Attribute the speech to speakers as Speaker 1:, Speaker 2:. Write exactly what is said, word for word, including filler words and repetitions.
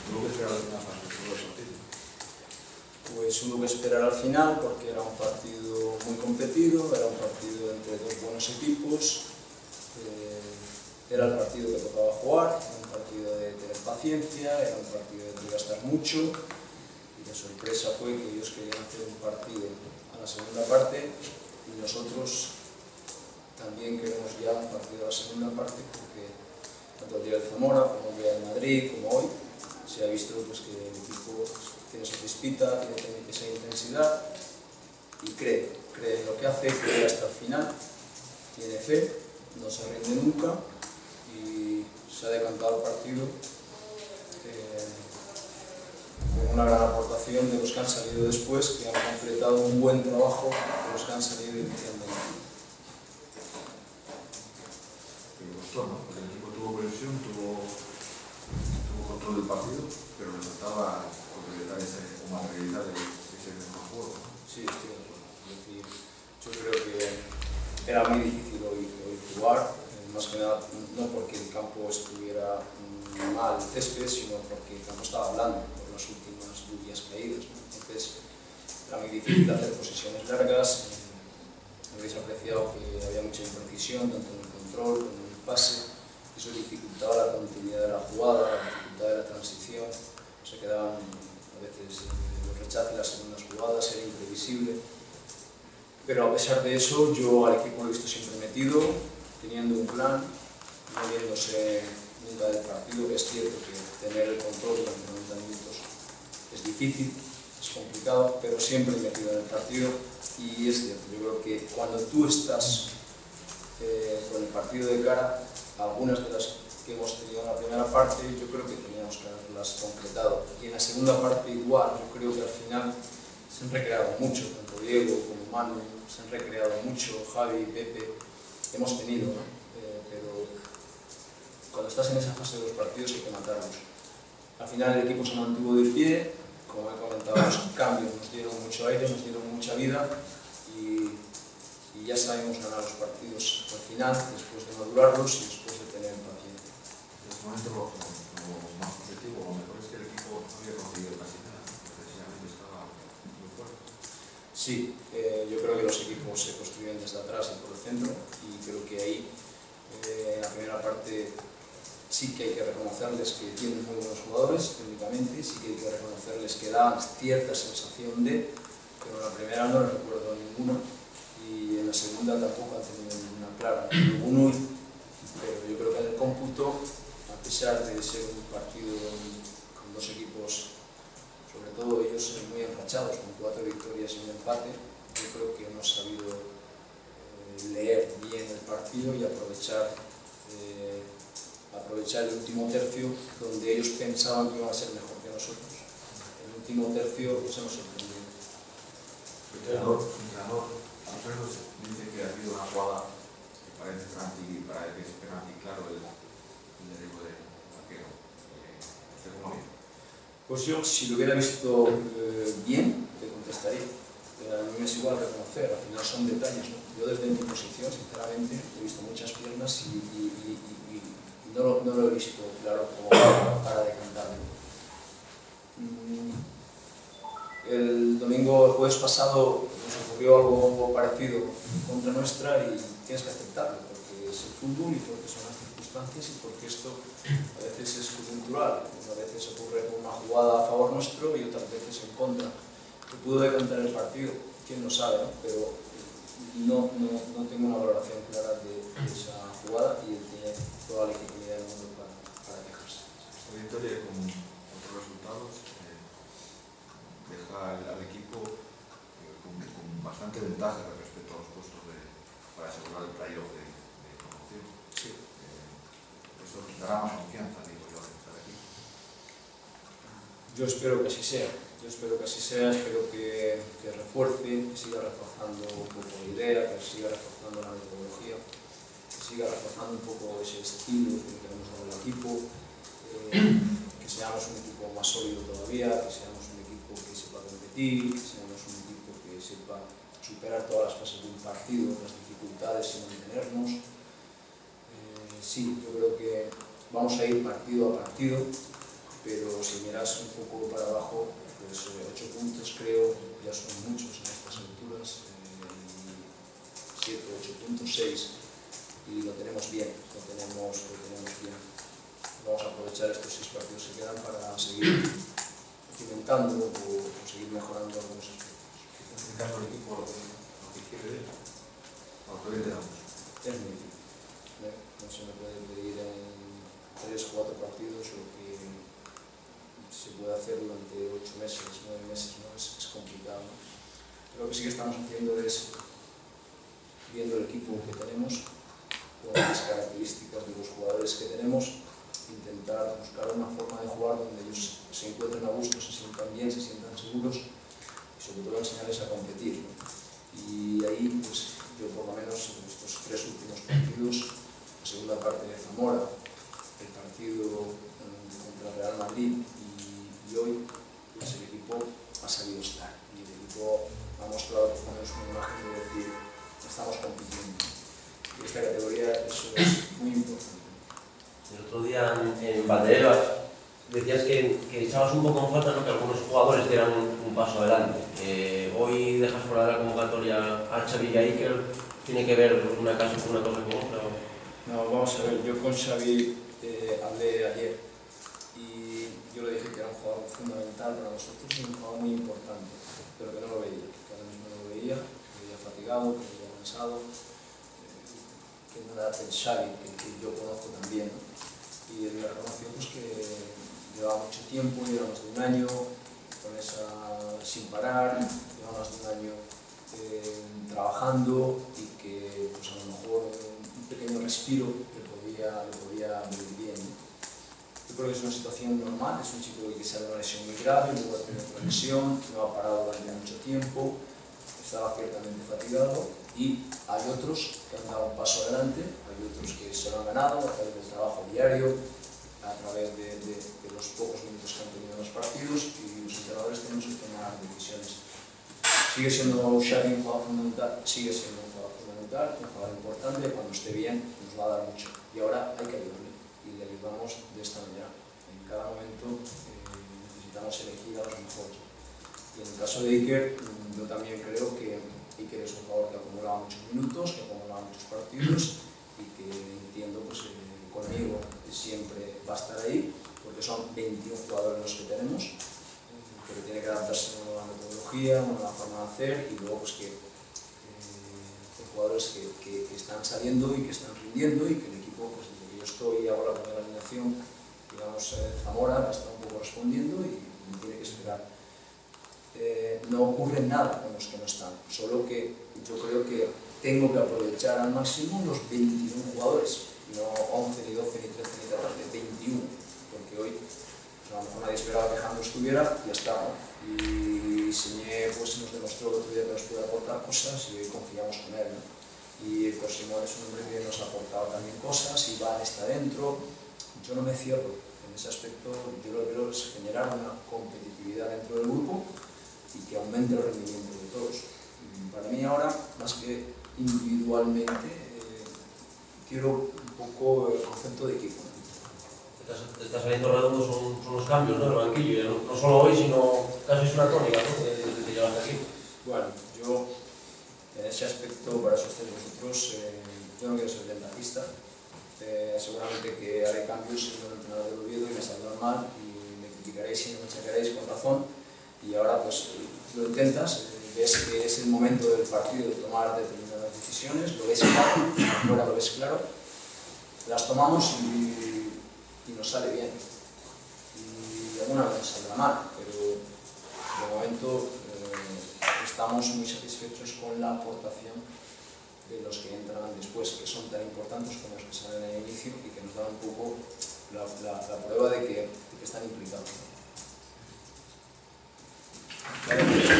Speaker 1: ¿Tuvo que esperar al final para el partido?
Speaker 2: Pues hubo que esperar al final porque era un partido muy competido, era un partido entre dos buenos equipos, eh, era el partido que tocaba jugar, era un partido de tener paciencia, era un partido de gastar mucho, y la sorpresa fue que ellos querían hacer un partido a la segunda parte y nosotros también queremos ya un partido a la segunda parte porque tanto el día de Zamora como el día de Madrid como hoy se ha visto pues, que el equipo tiene esa chispita, tiene esa intensidad y cree, cree en lo que hace, cree hasta el final, tiene fe, no se rinde nunca y se ha decantado el partido eh, con una gran aportación de los que han salido después, que han completado un buen trabajo de los que han salido inicialmente.
Speaker 1: Pero costó, ¿no? Porque el equipo tuvo presión, tuvo, tuvo control del partido, pero le faltaba completar esa materialidad de ese mejor juego.
Speaker 2: Sí, estoy de acuerdo. Es decir, yo creo que era muy difícil hoy, hoy jugar, eh, más que nada no porque el campo estuviera mm, mal, el césped, sino porque el campo estaba blando por las últimas lluvias caídas, ¿no? Entonces era muy difícil hacer posesiones largas, eh, habéis apreciado que había mucha imprecisión tanto en el control como en el pase, eso dificultaba la continuidad de la jugada, la dificultad de la transición, se quedaban a veces eh, los rechaces de las segundas jugadas, era imprevisible. Pero a pesar de eso, yo al equipo lo he visto siempre metido, teniendo un plan, no viéndose nunca del partido. Es cierto que tener el control durante noventa minutos es difícil, es complicado, pero siempre metido en el partido. Y es cierto, yo creo que cuando tú estás eh, con el partido de cara, algunas de las que hemos tenido en la primera parte, yo creo que teníamos que haberlas completado. Y en la segunda parte igual, yo creo que al final se han recreado mucho, tanto Diego como Manu, se han recreado mucho, Javi, Pepe, hemos tenido, ¿no? eh, pero cuando estás en esa fase de los partidos hay que matarlos. Al final el equipo se mantuvo de pie, como he comentado, los cambios nos dieron mucho aire, nos dieron mucha vida y, y ya sabemos ganar los partidos al final, después de madurarlos y después de tener paciencia.
Speaker 1: En este momento lo, lo, lo más positivo, lo mejor es que el equipo había conseguido casi nada, precisamente estaba muy fuerte.
Speaker 2: Sí, eh, yo creo que los equipos se construyen desde atrás y por el centro y creo que ahí eh, en la primera parte sí que hay que reconocerles que tienen muy buenos jugadores técnicamente, sí que hay que reconocerles que dan cierta sensación de, pero en la primera no les recuerdo ninguna y en la segunda tampoco han tenido ninguna clara, ninguno, pero yo creo que en el cómputo, a pesar de ser un partido con dos equipos, sobre todo ellos muy enrachados, con cuatro victorias y un empate, yo creo que hemos sabido eh, leer bien el partido y aprovechar eh, aprovechar el último tercio donde ellos pensaban que iban a ser mejor que nosotros. El último tercio pues, se nos sorprendió.
Speaker 1: Su entrenador, su entrenador, Alfredo, dice que ha habido una jugada que parece penalti, para que es penalti claro el, el derribo del arquero. ¿Usted cómo ve?
Speaker 2: Pues yo, si lo hubiera visto eh, bien, te contestaría. Pero a mí me es igual reconocer, al final son detalles, ¿no? Yo desde mi posición, sinceramente, he visto muchas piernas y, y, y, y, y no, lo, no lo he visto claro como para, para decantarme. El domingo, el jueves pasado, nos ocurrió algo parecido contra nuestra y tienes que aceptarlo, porque es el fútbol y porque son las circunstancias y porque esto a veces es coyuntural, a veces ocurre una jugada a favor nuestro y otras veces en contra. Que pudo decantar el partido, quién lo sabe, ¿no? Pero no, no, no tengo una valoración clara de, de esa jugada y tiene toda la legitimidad del mundo para, para quejarse.
Speaker 1: Esta victoria con otros resultados eh, deja al, al equipo eh, con, con bastante ventaja respecto a los puestos de, para asegurar el playoff de, de promoción.
Speaker 2: Sí.
Speaker 1: Eh, eso dará más confianza, digo yo, al estar aquí.
Speaker 2: Yo espero que así sea. Yo espero que así sea, espero que, que refuerce, que siga reforzando un poco la idea, que siga reforzando la metodología, que siga reforzando un poco ese estilo que queremos dar al equipo, eh, que seamos un equipo más sólido todavía, que seamos un equipo que sepa competir, que seamos un equipo que sepa superar todas las fases de un partido, las dificultades y mantenernos. Eh, sí, yo creo que vamos a ir partido a partido, pero si miras un poco para abajo, pues ocho puntos creo, ya son muchos en estas alturas, siete, ocho puntos, seis, y lo tenemos bien, lo tenemos, lo tenemos bien. Vamos a aprovechar estos seis partidos que quedan para seguir cimentando o, o seguir mejorando algunos aspectos.
Speaker 1: Explicando al equipo lo que, lo que quiere, lo que le damos.
Speaker 2: Es muy difícil. ¿eh? No se me puede pedir en tres, cuatro partidos lo que se puede hacer durante ocho meses, nueve meses, ¿no? Es, es complicado. ¿no? Pero lo que sí que estamos haciendo es, viendo el equipo que tenemos, con las características de los jugadores que tenemos, intentar buscar una forma de jugar donde ellos se encuentren a gusto, se sientan bien, se sientan seguros y sobre todo enseñarles a competir. ¿no? Y ahí, pues, yo por lo menos en estos tres últimos partidos, la segunda parte de Zamora, el partido contra Real Madrid y, y hoy, pues el equipo ha sabido estar y el equipo ha mostrado por lo menos una imagen de decir estamos compitiendo. Y esta categoría eso es muy importante.
Speaker 3: El otro día en, en Valdebebas decías que, que echabas un poco en falta, ¿no? Que algunos jugadores dieran un, un paso adelante. Eh, hoy dejas fuera de la convocatoria a Xavi y a Iker. ¿Tiene que ver una cosa con una cosa con otra?
Speaker 2: No, vamos a ver, yo con Xavi eh, hablé ayer y yo le dije que era un jugador fundamental para nosotros y un jugador muy importante, pero que no lo veía, que ahora mismo no lo veía, que lo veía fatigado, que lo veía cansado, eh, que no era el Xavi, que, que yo conozco también, ¿no? Y él me reconoció pues, que llevaba mucho tiempo, llevaba más de un año con esa, sin parar, llevaba más de un año eh, trabajando y que pues, a lo mejor un pequeño respiro le podía, le podía venir bien. ¿no? Yo creo que es una situación normal, es un chico que sale de una lesión muy grave, luego ha tenido otra lesión, no ha parado durante mucho tiempo, estaba ciertamente fatigado y hay otros que han dado un paso adelante, hay otros que se lo han ganado a través del trabajo diario, a través de, de, de los pocos minutos que han tenido en los partidos y los entrenadores tenemos que tomar decisiones. Sigue siendo Xavi un jugador fundamental, sigue siendo un jugador fundamental, un jugador importante, cuando esté bien nos va a dar mucho y ahora hay que ayudarle y le ayudamos de esta manera. En cada momento eh, necesitamos elegir a los mejores. Y en el caso de Iker, yo también creo que Iker es un jugador que acumulaba muchos minutos, que acumulaba muchos partidos y que entiendo pues, eh, conmigo siempre va a estar ahí, porque son veintiún jugadores los que tenemos, pero tiene que adaptarse a una nueva metodología, a una nueva forma de hacer y luego pues que eh, hay jugadores que, que, que están saliendo y que están rindiendo y que el equipo, pues desde que yo estoy y hago la primera alineación, digamos, eh, Zamora está un poco respondiendo y tiene que esperar. Eh, no ocurre nada con los que no están, solo que yo creo que tengo que aprovechar al máximo los veintiún jugadores, no once, ni doce, ni trece, ni catorce, veintiuno, porque hoy pues, a lo mejor nadie esperaba que Jandro estuviera y ya está, ¿no? Y Señé pues, nos demostró el otro día que nos puede aportar cosas y hoy confiamos con él, ¿no? Y por Simón es un hombre que nos ha aportado también cosas, Iván está dentro, yo no me cierro en ese aspecto, yo lo que quiero es generar una competitividad dentro del grupo y que aumente el rendimiento de todos. Para mí ahora, más que individualmente, eh, quiero un poco el concepto de equipo.
Speaker 3: Te está saliendo redondo son, son los cambios, ¿no? El banquillo, no, no solo hoy, sino casi es una tónica, ¿no? De, de que llegaste aquí.
Speaker 2: Bueno, yo en ese aspecto, para eso estáis vosotros, eh, yo no quiero ser ventajista. Eh, seguramente que haré cambios siendo el entrenador del Oviedo y me saldrán mal y me criticaréis y me machacaréis con razón. Y ahora pues lo intentas, ves que es el momento del partido de tomar determinadas decisiones, lo ves claro, ahora lo ves claro, las tomamos y, y nos sale bien. Y alguna vez saldrá mal, pero de momento eh, estamos muy satisfechos con la aportación de los que entran después, que son tan importantes como los que salen al inicio y que nos dan un poco la, la, la prueba de que, de que están implicados. Vale.